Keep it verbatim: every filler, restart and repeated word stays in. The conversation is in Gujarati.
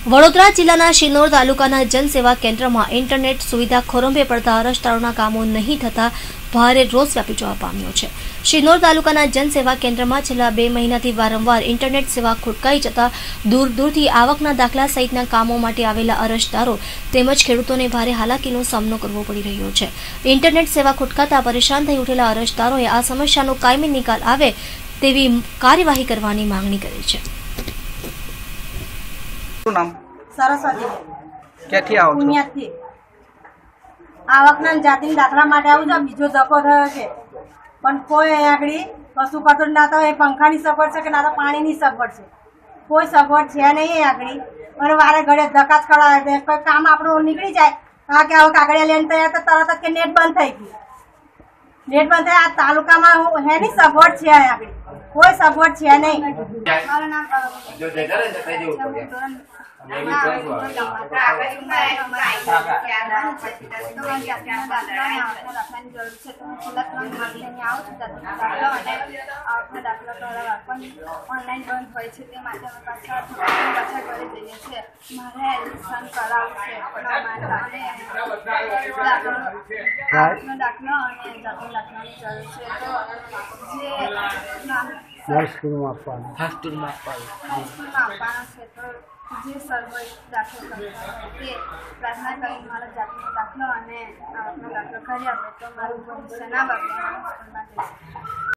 વડોદરા જિલ્લાના શિનોર તાલુકાના જનસેવા કેન્દ્રમાં ઇન્ટરનેટ સુવિધા ખોરંભે પડતા અરજદારોના કામો નહીં થતા ભારે રોષ વ્યાપી જવા પામ્યો છે। શિનોર તાલુકાના જનસેવા કેન્દ્રમાં છેલ્લા બે મહિનાથી વારંવાર ઇન્ટરનેટ સેવા ખોટકાઈ જતા દૂર દૂરથી આવકના દાખલા સહિતના કામો માટે આવેલા અરજદારો તેમજ ખેડૂતોને ભારે હાલાકીનો સામનો કરવો પડી રહ્યો છે। ઇન્ટરનેટ સેવા ખોટકાતા પરેશાન થઈ ઉઠેલા અરજદારોએ આ સમસ્યાનો કાયમી નિકાલ આવે તેવી કાર્યવાહી કરવાની માંગણી કરી છે। नाम सरस्वती ક્યાંથી આવો છો? પુણ્યાથી આવકના જાતિના દાખલા માટે આવું છું। બીજો ધક્કો થયો છે પણ કોઈ અહીં આગળ કશું કરતું ના તો એ પંખાની સગવડ છે કે ના તો પાણીની સગવડ છે, કોઈ સગવડ છે નહીં અહીં આગળ। અને વારે ઘડે ધક્કા જ કરાવે, કોઈ કામ આપણું નીકળી જાય હા કે આવું કાગળિયા લઈને તૈયાર તો તરત જ કે નેટ બંધ થઈ ગયું, નેટ બંધ થાય। આ તાલુકામાં હેની સગવડ છે અહીં આગળ, કોઈ સગવડ છે નહીં। મારું નામ ઓનલાઈન બંધ હોય છે તે માટે પાછા પાછા કરી દઈએ છીએ। મારે એડમિશન કરાવવું છે દાખલો અને જાતનો દાખલાની જરૂર છે, તો જે હાઈસ્કૂલમાં આપવાનું હાઈસ્કૂલમાં આપવાનું હાઈસ્કૂલમાં આપવાનો છે તો જે સર હોય દાખલો કરતા તે પ્રાર્થના કરીને મારો જાતનો દાખલો અને આવકનો દાખલો કરી આપે તો મારું ભવિષ્ય ના બગડે।